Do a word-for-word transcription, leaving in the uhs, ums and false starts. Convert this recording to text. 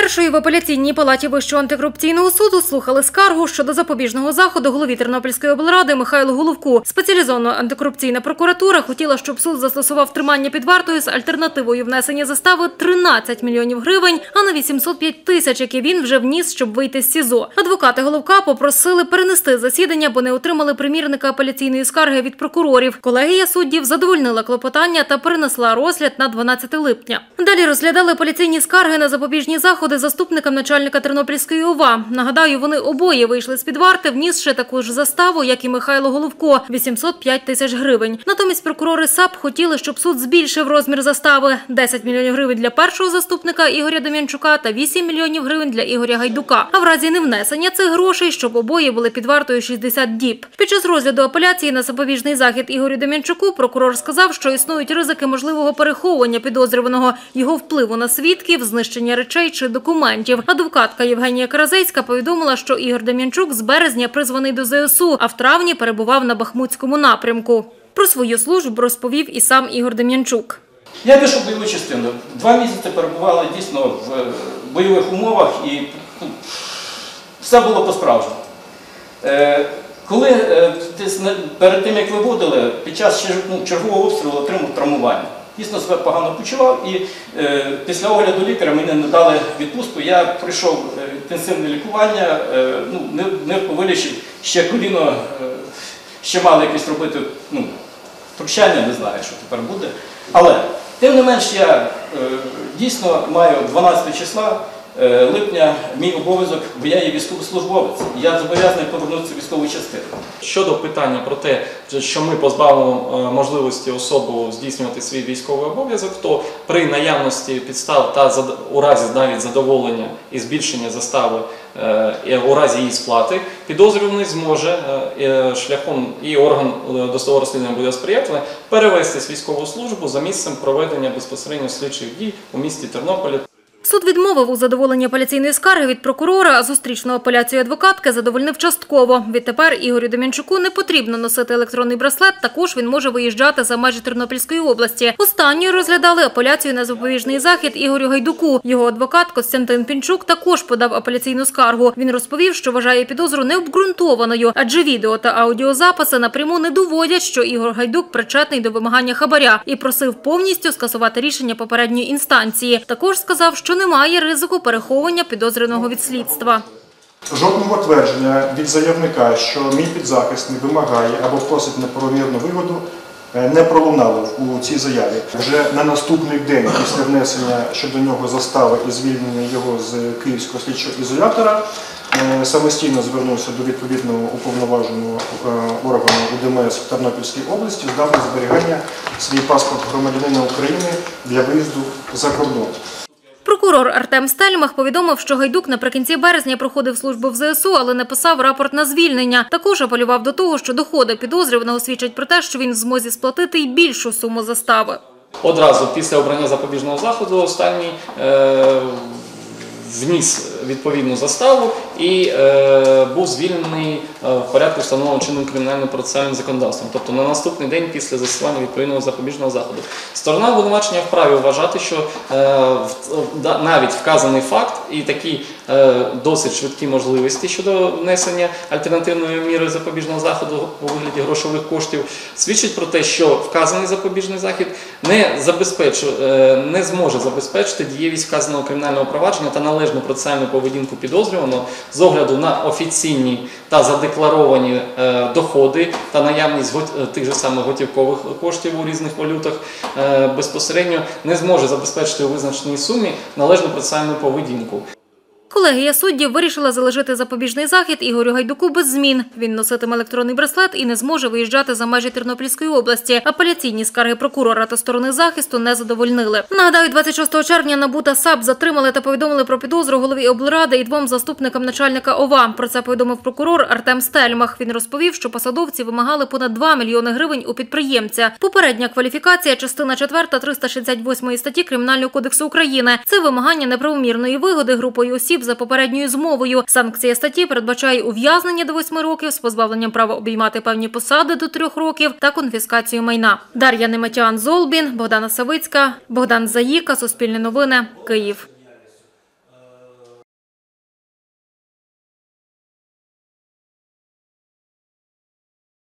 Першою в апеляційній палаті Вищого антикорупційного суду слухали скаргу щодо запобіжного заходу голові Тернопільської облради Михайлу Головку. Спеціалізована антикорупційна прокуратура хотіла, щоб суд застосував тримання під вартою з альтернативою внесення застави тринадцять мільйонів гривень, а не вісімсот п'ять тисяч, які він вже вніс, щоб вийти з СІЗО. Адвокати Головка попросили перенести засідання, бо не отримали примірника апеляційної скарги від прокурорів. Колегія суддів задовольнила клопотання та перенесла розгляд на дванадцяте липня. Далі розглядали апеляційні скарги на запобіжні заходи заступникам начальника Тернопільської ОВА. Нагадаю, вони обоє вийшли з-під варти, внісши таку ж заставу, як і Михайло Головко – вісімсот п'ять тисяч гривень. Натомість прокурори САП хотіли, щоб суд збільшив розмір застави – десять мільйонів гривень для першого заступника Ігоря Дем'янчука та вісім мільйонів гривень для Ігоря Гайдука. А в разі невнесення цих грошей, щоб обоє були під вартою шістдесят діб. Під час розгляду апеляції на запобіжний захід Ігорю Дем'янчуку прокурор сказав, що існують ризики можливого переховування підозрюваного, його впливу на свідків, знищення речей чи документів. Адвокатка Євгенія Каразейська повідомила, що Ігор Дем'янчук з березня призваний до зе ес у, а в травні перебував на Бахмутському напрямку. Про свою службу розповів і сам Ігор Дем'янчук. Я пішов в бойову частину. Два місяці перебували дійсно в бойових умовах і ну, все було по-справжньому. Е, коли е, перед тим, як виводили, під час ну, чергового обстрілу отримав травмування. Дійсно себе погано почував і е, після огляду лікаря мені не дали відпустку. Я пройшов інтенсивне лікування, е, ну, не, не повилічив, ще коліно, е, ще мали якось робити ну, прощання, не знаю, що тепер буде. Але, тим не менш, я е, дійсно маю дванадцятого числа е, липня мій обов'язок, бо я є військовослужбовець. Я зобов'язаний повернутися в військову частину. Щодо питання про те, що ми позбавимо можливості особу здійснювати свій військовий обов'язок, то при наявності підстав та у разі навіть задоволення і збільшення застави у разі її сплати, підозрюваний зможе шляхом і орган досудового розслідування буде сприятливий перевестись в військову службу за місцем проведення безпосередньо слідчих дій у місті Тернополі. Суд відмовив у задоволенні апеляційної скарги від прокурора, а зустрічну апеляцію адвокатки задовольнив частково. Відтепер Ігорю Дем'янчуку не потрібно носити електронний браслет, також він може виїжджати за межі Тернопільської області. Останньою розглядали апеляцію на запобіжний захід Ігорю Гайдуку. Його адвокат Костянтин Пінчук також подав апеляційну скаргу. Він розповів, що вважає підозру необґрунтованою, адже відео та аудіозаписи напряму не доводять, що Ігор Гайдук причетний до вимагання хабаря, і просив повністю скасувати рішення попередньої інстанції. Також сказав, що немає ризику переховування підозрюваного від слідства. Жодного твердження від заявника, що мій підзахисний вимагає або просить неправомірну вигоду, не пролунало у цій заяві. Вже на наступний день після внесення щодо нього застави і звільнення його з Київського слідчого ізолятора самостійно звернувся до відповідного уповноваженого органу у де ем ес в Тернопільській області, здав на зберігання свій паспорт громадянина України для виїзду за кордон. Прокурор Артем Стельмах повідомив, що Гайдук наприкінці березня проходив службу в зе ес у, але не писав рапорт на звільнення. Також апелював до того, що доходи підозрюваного свідчать про те, що він в змозі сплатити й більшу суму застави. Одразу після обрання запобіжного заходу останній е вніс відповідну заставу і е, був звільнений е, в порядку, встановленого чинним кримінальним процесуальним законодавством, тобто на наступний день після застосування відповідного запобіжного заходу. Сторона обвинувачення вправі вважати, що е, в, навіть вказаний факт і такі е, досить швидкі можливості щодо внесення альтернативної міри запобіжного заходу у вигляді грошових коштів свідчить про те, що вказаний запобіжний захід не, забезпечує, е, не зможе забезпечити дієвість вказаного кримінального провадження та належну процесуальну поведінку підозрюваного з огляду на офіційні та задекларовані е, доходи та наявність е, тих же самих готівкових коштів у різних валютах, е, безпосередньо не зможе забезпечити у визначеній сумі належну процесуальну поведінку. Колегія суддів вирішила залишити запобіжний захід Ігорю Гайдуку без змін. Він носитиме електронний браслет і не зможе виїжджати за межі Тернопільської області. Апеляційні скарги прокурора та сторони захисту не задовольнили. Нагадаю, двадцять шостого червня НАБУ та САП затримали та повідомили про підозру голові облради і двом заступникам начальника ОВА. Про це повідомив прокурор Артем Стельмах. Він розповів, що посадовці вимагали понад два мільйони гривень у підприємця. Попередня кваліфікація – частина четверта триста шістдесят восьмої статті Кримінального кодексу України. Це вимагання неправомірної вигоди групою осіб за попередньою змовою. Санкція статті передбачає ув'язнення до восьми років з позбавленням права обіймати певні посади до трьох років та конфіскацію майна. Дар'я Неметян-Золбін, Богдана Савицька, Богдан Заїка, Суспільне новини, Київ.